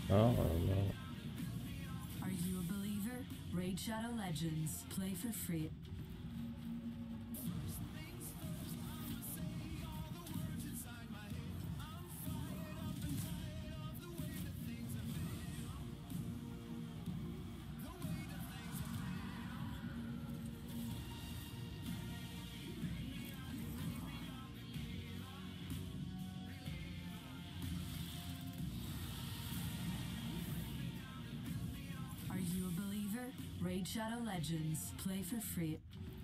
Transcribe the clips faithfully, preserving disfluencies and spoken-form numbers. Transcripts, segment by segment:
Não, não. Are you a believer? Raid Shadow Legends. Play for free. Are you a believer? Raid Shadow Legends. Play for free.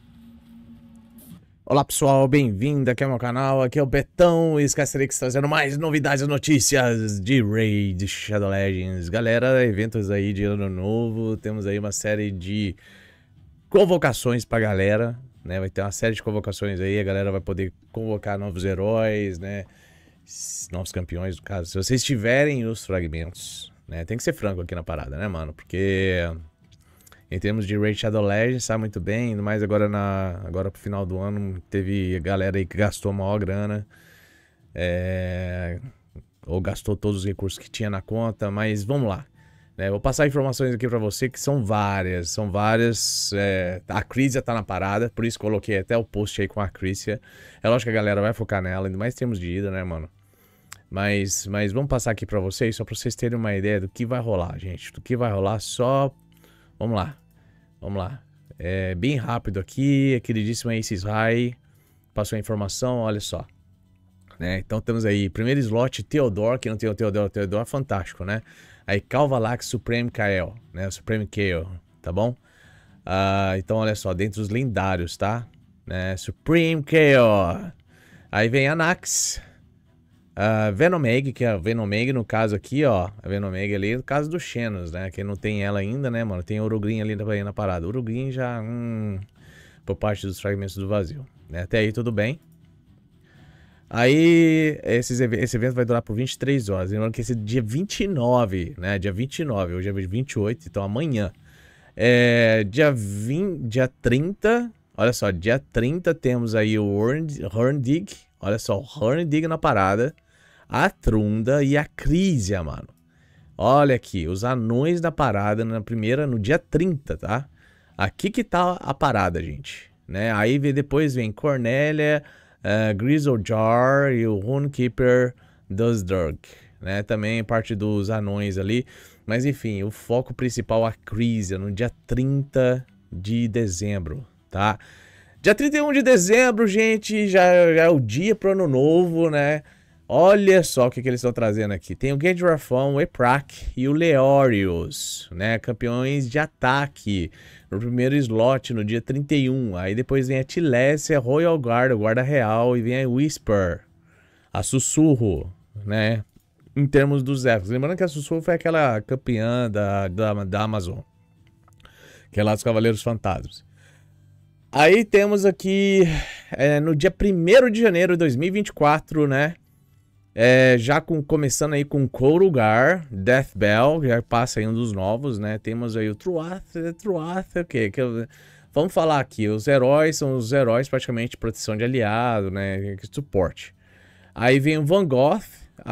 Olá pessoal, bem-vindo aqui ao meu canal, aqui é o Betão e Escacerix trazendo mais novidades e notícias de Raid Shadow Legends. Galera, eventos aí de ano novo, temos aí uma série de convocações pra galera, né? Vai ter uma série de convocações aí, a galera vai poder convocar novos heróis, né? Novos campeões, no caso. Se vocês tiverem os fragmentos, né? Tem que ser franco aqui na parada, né, mano? Porque em termos de Raid Shadow Legends, sabe muito bem, ainda mais agora, na, agora pro final do ano, teve galera aí que gastou a maior grana, é, ou gastou todos os recursos que tinha na conta, mas vamos lá. Né, vou passar informações aqui pra você que são várias, são várias, é, a Crisia tá na parada, por isso coloquei até o post aí com a Crisia. É lógico que a galera vai focar nela, ainda mais termos de ida, né, mano? Mas, mas vamos passar aqui pra vocês, só pra vocês terem uma ideia do que vai rolar, gente, do que vai rolar, só... Vamos lá. Vamos lá, é bem rápido aqui, a queridíssima Aces High passou a informação, olha só. Né? Então temos aí, primeiro slot, Theodore, que não tem o Theodore, o Theodore é fantástico, né? Aí Calvalax, Supreme Kael, né? Supreme Kael, tá bom? Uh, então olha só, dentre os lendários, tá? Né? Supreme Kael. Aí vem Anax. Uh, Venomeg, que é a Venomeg no caso aqui, ó. A Venomeg ali, no caso do Xenos, né? Quem não tem ela ainda, né, mano? Tem Urugrin ali na, na parada. Urugrin já, hum, por parte dos fragmentos do vazio. Né? Até aí tudo bem. Aí, esses, esse evento vai durar por vinte e três horas. Lembrando que esse dia vinte e nove, né? Dia vinte e nove, hoje é vinte e oito, então amanhã. É, dia, vinte, dia trinta, olha só, dia trinta temos aí o Horndig. Olha só, o Horndig na parada, a Trunda e a Crisia, mano. Olha aqui, os anões da parada na primeira, no dia trinta, tá? Aqui que tá a parada, gente. Né? Aí depois vem Cornélia, uh, Grizzlejar e o Runekeeper Dusdurg. Né? Também parte dos anões ali. Mas enfim, o foco principal é a Crisia, no dia trinta de dezembro, tá? Dia trinta e um de dezembro, gente, já, já é o dia pro ano novo, né? Olha só o que, que eles estão trazendo aqui. Tem o Gendrafon, o Eprak e o Leorius, né? Campeões de ataque no primeiro slot, no dia trinta e um. Aí depois vem a Tilécia, Royal Guard, o Guarda Real, e vem a Whisper, a Sussurro, né? Em termos dos elfos. Lembrando que a Sussurro foi aquela campeã da, da, da Amazon, que é lá dos Cavaleiros Fantasmas. Aí temos aqui, é, no dia primeiro de janeiro de dois mil e vinte e quatro, né? É, já com, começando aí com Korugar, Death Bell, já passa aí um dos novos, né? Temos aí o Truath, Truath, o quê? Que eu, vamos falar aqui, os heróis são os heróis praticamente de proteção de aliado, né? Suporte. Aí vem o Van Gogh,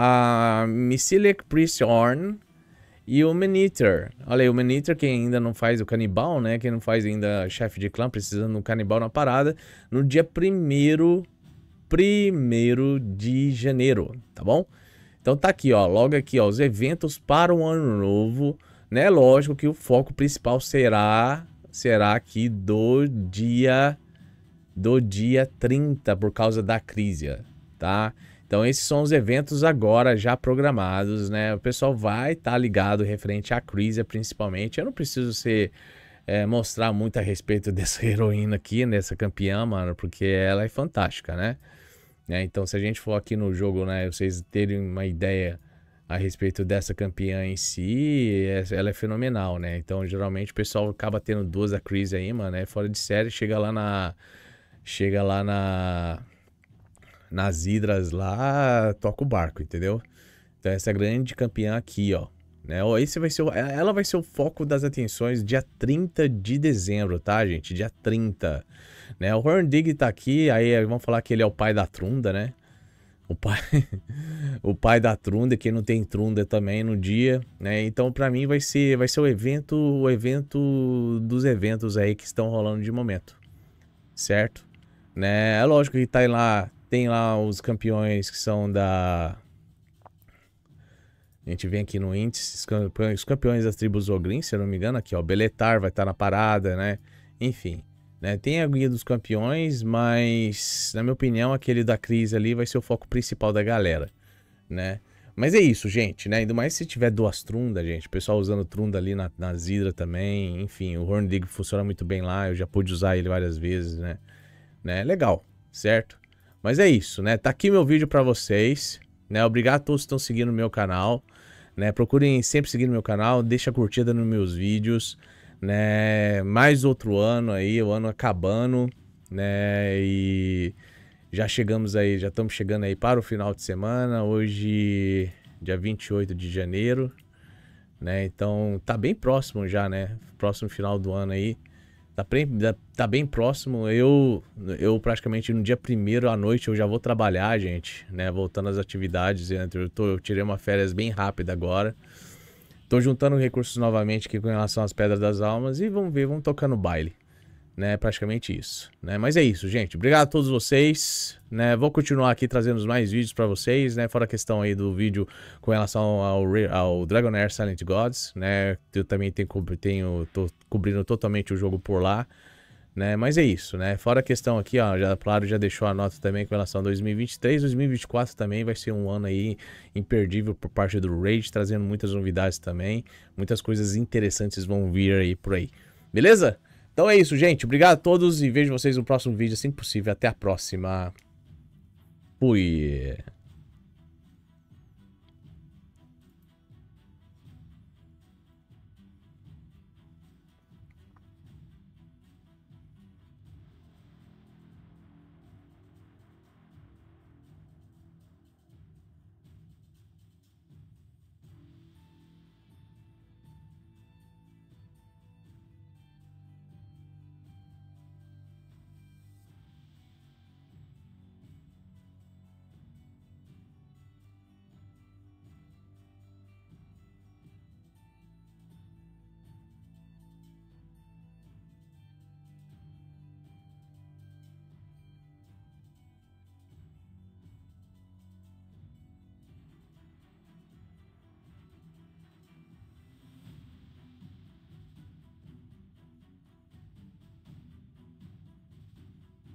a Misilic Priest Orn e o Maneater. Olha aí, o Maneater, quem ainda não faz o canibal, né? Quem não faz ainda chefe de clã, precisando de um canibal na parada, no dia primeiro, primeiro de janeiro, tá bom? Então tá aqui, ó, logo aqui, ó, os eventos para o ano novo, né? Lógico que o foco principal será, será aqui do dia, do dia trinta, por causa da Crisia, tá? Então esses são os eventos agora já programados, né? O pessoal vai estar tá ligado referente à Crisia principalmente. Eu não preciso ser, é, mostrar muito a respeito dessa heroína aqui, dessa campeã, mano, porque ela é fantástica, né? É, então se a gente for aqui no jogo, né, vocês terem uma ideia a respeito dessa campeã em si, ela é fenomenal, né? Então geralmente o pessoal acaba tendo duas da Crisia aí, mano, é fora de série, chega lá na... Chega lá na... nas hidras lá, toca o barco, entendeu? Então essa grande campeã aqui, ó, né? Esse vai ser o, ela vai ser o foco das atenções dia trinta de dezembro, tá, gente? Dia trinta, né? O Horndig tá aqui, aí vamos falar que ele é o pai da Trunda, né? O pai, o pai da Trunda, quem não tem Trunda também no dia, né? Então, pra mim, vai ser, vai ser o evento, o evento dos eventos aí que estão rolando de momento, certo? Né? É lógico que tá lá, tem lá os campeões que são da... A gente vem aqui no índice, os campeões, os campeões das tribos Ogryn, se eu não me engano, aqui ó, Beletar vai estar na parada, né? Enfim... Né, tem a guia dos campeões, mas na minha opinião aquele da crise ali vai ser o foco principal da galera, né? Mas é isso, gente, né? Ainda mais se tiver duas Trunda, gente, o pessoal usando Trunda ali na, na Zidra também, enfim, o Horn Dig funciona muito bem lá, eu já pude usar ele várias vezes, né? né? Legal, certo? Mas é isso, né? Tá aqui meu vídeo pra vocês, né? Obrigado a todos que estão seguindo o meu canal, né? Procurem sempre seguir no meu canal, deixa a curtida nos meus vídeos, né, mais outro ano aí, o ano acabando, né, e já chegamos aí, já estamos chegando aí para o final de semana, hoje dia vinte e oito de janeiro, né, então tá bem próximo já, né, próximo final do ano aí, tá bem, tá bem próximo, eu, eu praticamente no dia primeiro à noite eu já vou trabalhar, gente, né, voltando às atividades, eu, tô, eu tirei uma férias bem rápida agora. Tô juntando recursos novamente aqui com relação às Pedras das Almas e vamos ver, vamos tocar no baile, né? Praticamente isso, né? Mas é isso, gente. Obrigado a todos vocês, né? Vou continuar aqui trazendo mais vídeos pra vocês, né? Fora a questão aí do vídeo com relação ao, ao Dragonair Silent Gods, né? Eu também tenho, tenho, tô cobrindo totalmente o jogo por lá, né? Mas é isso, né? Fora a questão aqui, ó, já, claro, já deixou a nota também com relação a dois mil e vinte e três, dois mil e vinte e quatro também vai ser um ano aí imperdível por parte do Raid, trazendo muitas novidades também, muitas coisas interessantes vão vir aí por aí, beleza? Então é isso, gente, obrigado a todos e vejo vocês no próximo vídeo, assim que possível, até a próxima, fui!